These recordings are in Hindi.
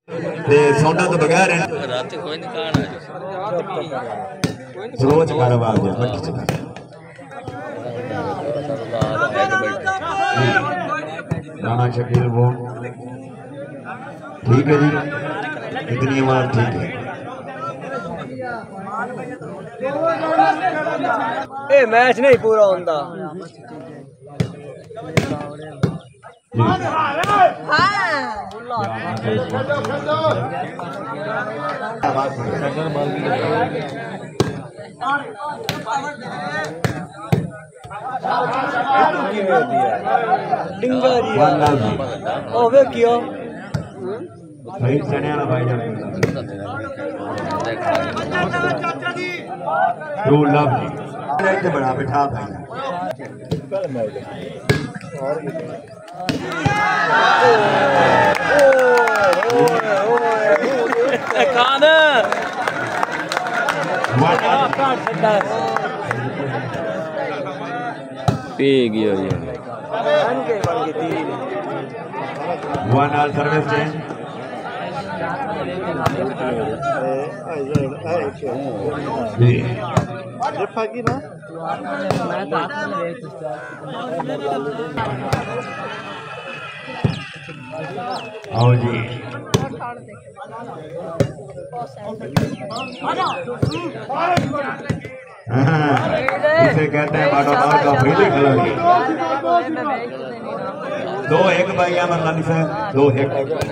ते सोना तो बगैर रात कोई नहीं खाना रोज कारोबार है मट्टी चला राणा शकील वो ठीक है जी इतनी उम्र ठीक है ए मैच नहीं पूरा होता डिंगा जी ओ वे क्यों भाई चने वाला भाई जान टू लव जी बड़ा बिठा भाई कान पी गयो ये वन ऑल सर्विस चेंज जी ये फाकी ना आओ जी इसे कहते हैं बाटो बार का फ्रीली खिलाड़ी दो एक भाई है मरलानी से दो एक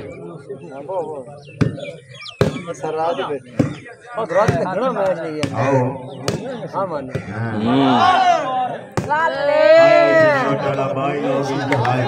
सरराज पे और रात में घणा मैच नहीं है आओ हां मान लाले छोटा भाई और इसके भाई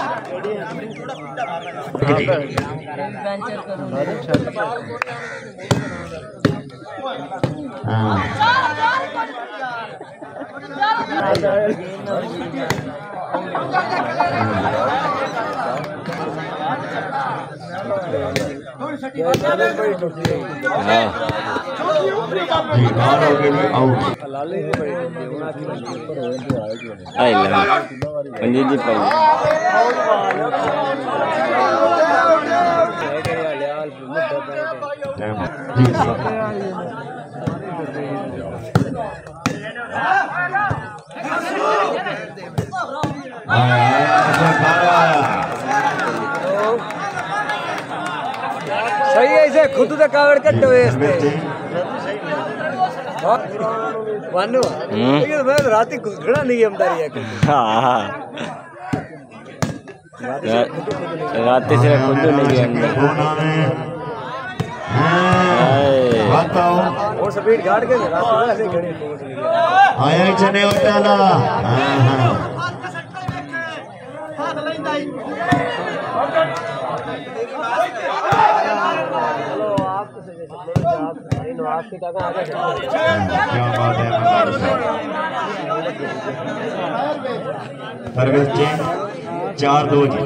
सही है इसे खुद तो कागड़ कट्टे हुए इसने वानु ये मैं रात ही घड़ा नहीं हमदारी है हां रात से खुद नहीं है बताओ और स्पीड गार्ड के रात ऐसे घड़ी आया चने उठाला हां क्या बात है सर्विस चेंज 4-2 जी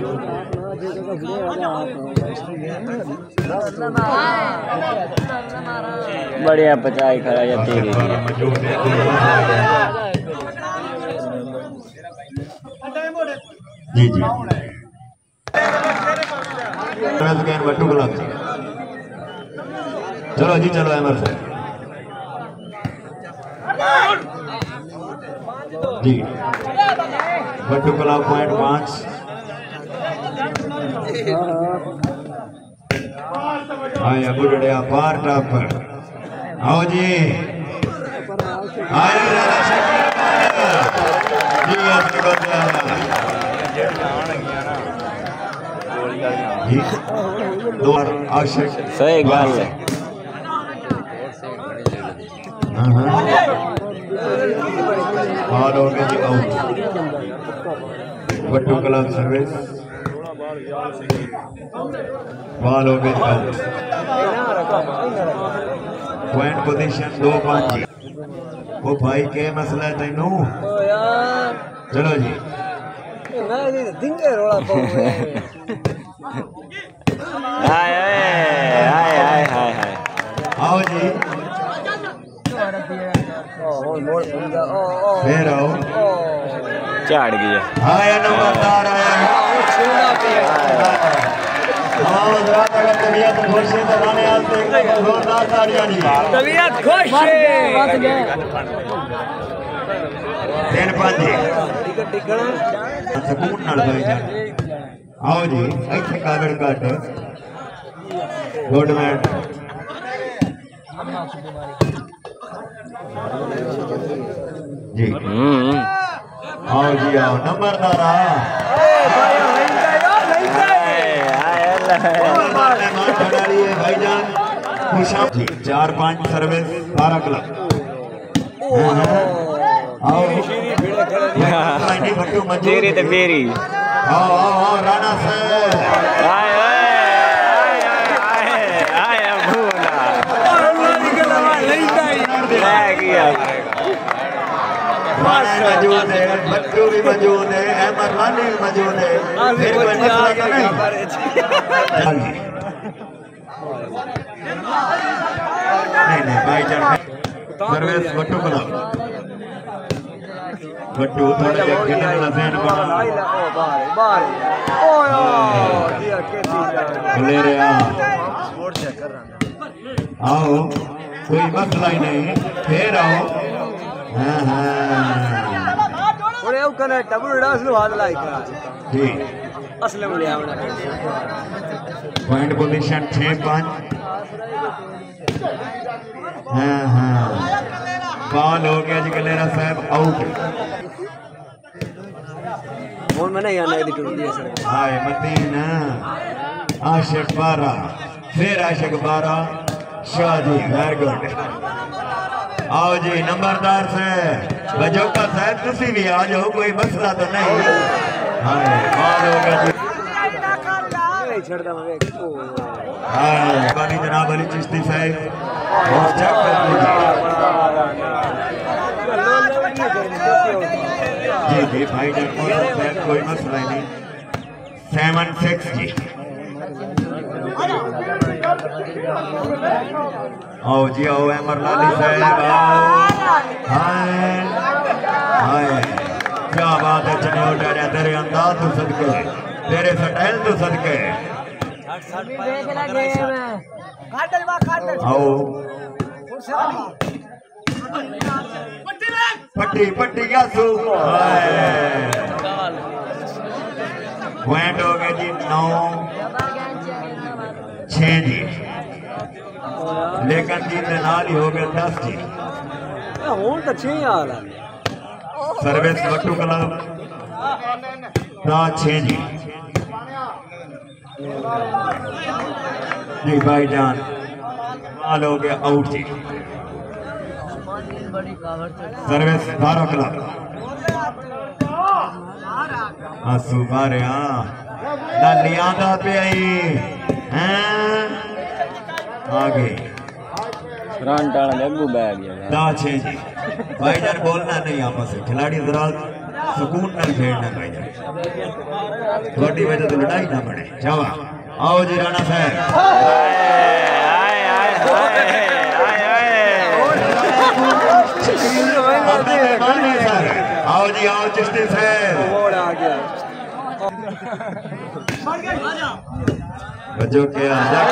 बढ़िया पचाई खड़ा या तेरी जी जी बट्टू गुलाब चलो जी चलो अमर से जी बट्टू गुलाब पॉइंट 5 आया गुडड़िया पार टॉप पर आओ जी आया राणा शकील जी जी दो आशिक सही गाल है ऑल हो गए जी आउट बट्टू कलाम सर्विस बॉल हो गए आउट पॉइंट पोजीशन 2-5 वो भाई के मसला है तेनू चलो जी मैं नहीं दिंगे रोड़ा पाऊं हाय हाय हाय हाय हाय आओ जी फिर आओ झाड़ गया आया नंबरदार आया आओ जरा अगर तबीयत खुश है तो गाने आते हैं जोरदार तालियां जी तबीयत खुश है 3-5 जी टिकट टिकट ਸਕੂਨ ਨਾਲ ਭਾਈ ਜਾਨ आओ जी ਇੱਥੇ ਕਾਗੜ ਕੱਟ ਗੁੱਡ ਮੈਨ जी आओ जी आओ नंबरदारा भाईजान खुशा जी 4-5 सर्विस 12 क्लब आओ तेरी तो मेरी आओ आओ आओ राणा साहब मौजूद है बच्चू भी मौजूद है अहमद लानी भी मौजूद है फिर कोई मसला तो नहीं नहीं भाईजान सर्विस वट्टू क्लब वट्टू थोड़ा जिहा खेलने वाला ज़हन बना ले रहा आओ कोई मसला ही नहीं फिर आओ हाँ थोड़े कने डबल डांस लो हाथ लाई करा जी असले में ले आवना पॉइंट पोजीशन 6-5 हाँ बॉल हो गया जी कलेरा साहब आउट फोन में नहीं आना इधर टूट दिया सर हाय मदीना आशिक 12 फिर आशिक 12 शाह जी वेरी गुड आओ जी नंबरदार से बजौका साहब तुसी भी आ जाओ कोई मसला तो नहीं हाय बॉल हो गया जी छड़दा मैं हाय बानी जनाब अली चिश्ती साहब और चेक कर लीजिए जी भाई जान कोई मसला नहीं 7-6 जी आओ जी आओ अमर लाली साहब हाय हाय क्या बात है चने उठाया तेरे अंदाज तो सदके तेरे स्टाइल तो सदके आओ पट्टी पट्टी क्या सू पॉइंट हो गए जी 9-6 जी लेकिन जी नाल ही हो गए 10 जी हूं तो 6 हाल है सर्विस वट्टू क्लब 6 जी जी भाईजान माल हो गया आउट जी सर्विस 12 क्लब आंसू मारे लाली आंदा पे आई आगे लगू बैग 6 जी भाईजान बोलना नहीं आपस में खिलाड़ी जरा सुकून न खेलना भाईजान थोड़ी वजह तो लड़ाई ना बने जावा आओ जी राणा साहब आओ जी आओ चिश्ती साहब बच्चों के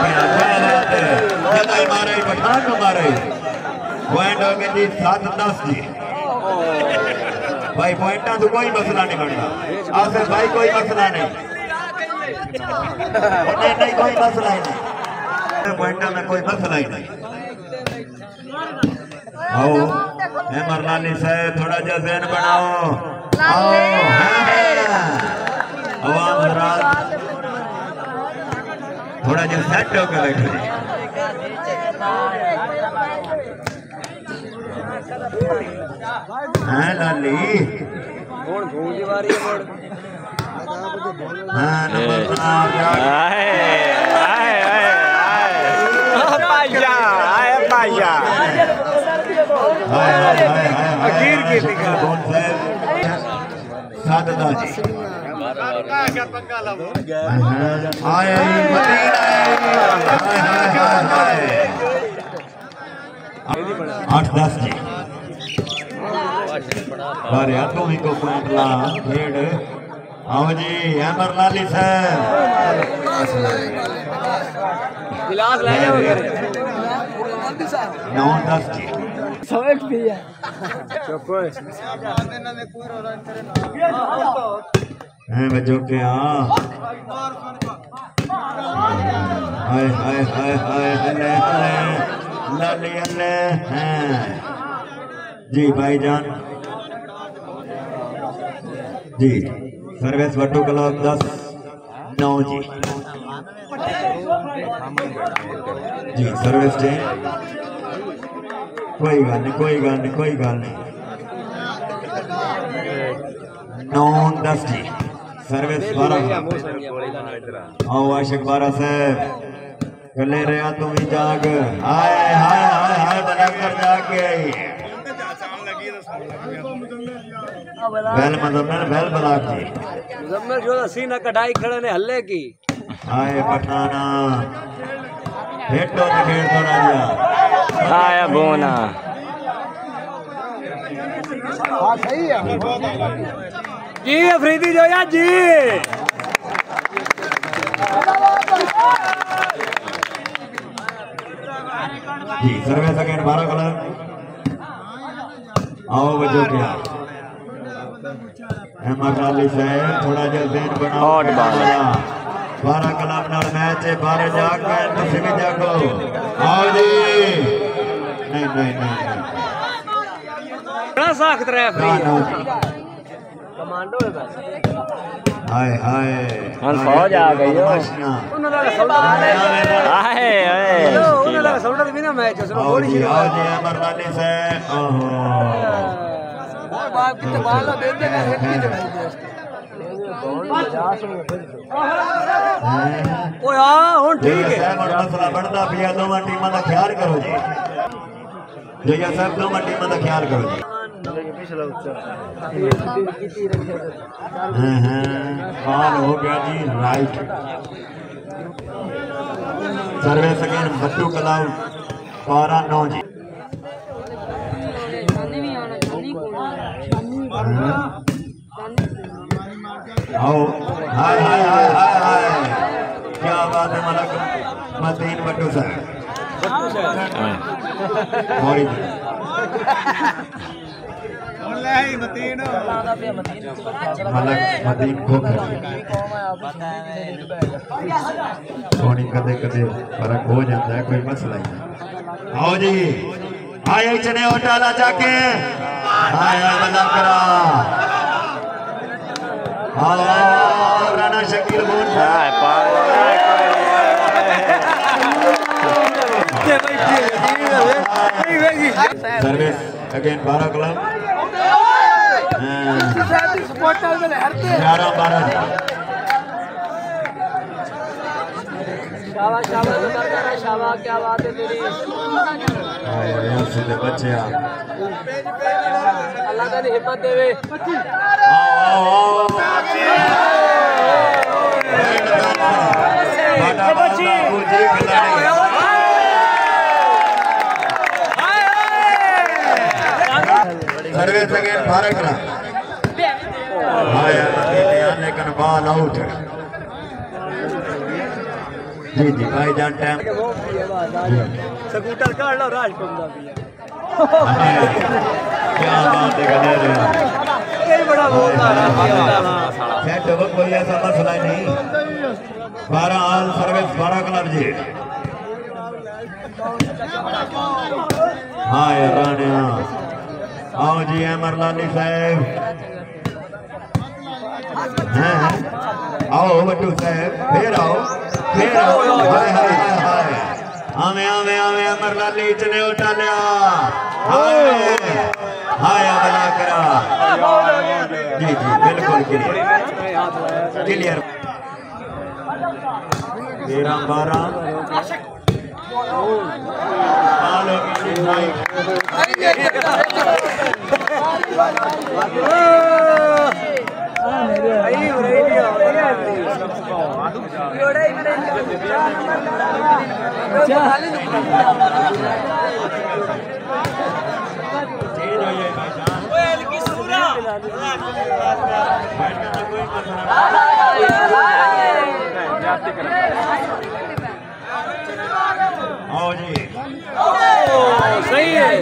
मारे पठान को मारे पॉइंट हो गए जी 7-10 जी भाई पॉइंटा तो कोई मसला नहीं बनता आसिफ भाई कोई मसला नहीं नहीं कोई मसला ही नहीं पॉइंटा में कोई मसला ही नहीं आओ अमर लाली साहब थोड़ा जा ज़हन बनाओ आओ आवाम रात थोड़ा जा सेट होकर बैठो हाँ लाली कौन भूंगी वाली है हाँ नंबर अकीर की साददा जी आए मदीना 8-10 जी बारे हाथों ही को पॉइंट ला खेड़ आओ जी अमर लाली साहब गिलास ले जाओ करे 9-10 जी समझ पिया चुप हैं बच्चों के हाय हाय हाय हाय हले हले लाली हले हैं जी भाईजान जी सर्विस वट्टू क्लब 10-9 जी जी सर्विस डे कोई गल नहीं 9-10 जी सर्विस 12 आओ आशिक 12 से कले रहा तुम ही जाग हाय हाय हाय हाय बनाकर जाग के आई बैल बलाक जी मुजम्मिल जो सीना कढ़ाई खड़े ने हल्ले की हाय पठाना हेटो ने खेल तो राजा आया बोना हां सही है जी अफरीदी जो यार जी जी सर्विस अगेन 12 कलर आओ बच्चों क्या अहमद अली साहब थोड़ा जा ज़हन बनाओ 12 कलर नाल मैच है 12 जाके तुम भी जागो आओ जी नहीं बड़ा सख्त रेफरी कमांडो है बस हाय हाय हम फौज आ गई हो उन्होंने लगा सौदा आए उन्होंने लगा सौदा भी ना मैच उसने आओ गोली जी शुरू आओ जी अमर अली साहब ओहो बाप कितने बाल दे देगा हेड की ओ हां हुन ठीक है साहब मसला बढ़दा पिया दोवां टीमां दा ख्याल करो जी जया साहब दोवां टीमां दा ख्याल करो जी बॉल हो गया जी right service again Wattoo club 12-9 जी आओ हाय हाय हाय हाय हाय क्या बात है मलक मतीन बट्टू साहब मलक मतीन खोखर सोनी कदे कदे फर्क हो जाता है कोई मसला ही नहीं आओ जी आए चने उठाला जाके हाय हाय मलक करा आओ राणा शकील बोल सर्विस अगेन 12 क्लब 11-12 शाबाश क्या बात है तेरी सीधे बच्चे अल्लाह का हिम्मत देवे सर्विस अगेन 12 क्लब लेकिन बॉल आउट जी जी भाई जान टाइम स्कूटर काट लो राजकुमार क्या बात है ये बड़ा मौका सेट हो कोई ऐसा मसला नहीं 12 ऑल सर्विस 12 क्लब जी हाँ यार राणिया आओ जी अमर लाली साहब आओ बट्टू साहब फिर आओ हाय हाय हाय आवे आवे आवे अमर लाली चने उठा लिया हाय हाय बना करा जी जी बिल्कुल क्लियर 13-12 कोई आओ जी सही है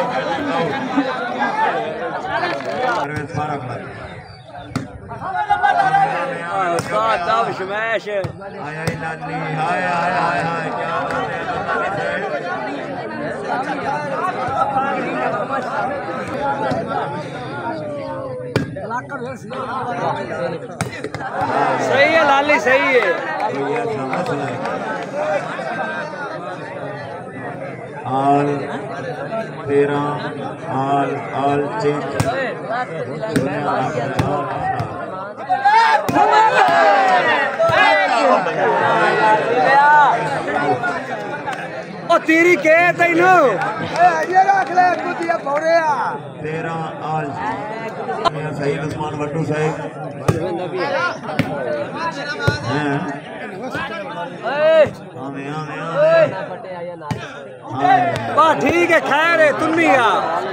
शमैश हाय हाय नानी हाय हाय हाय हाय क्या बात सही है लाली सही है आल 13 आल चेक ओ तेरी के तैनू ये रख ले कुतिया भौरेया 13 आल सईद उस्मान वट्टू साहब हैं आमे बा ठीक है खैर है तुम भी आ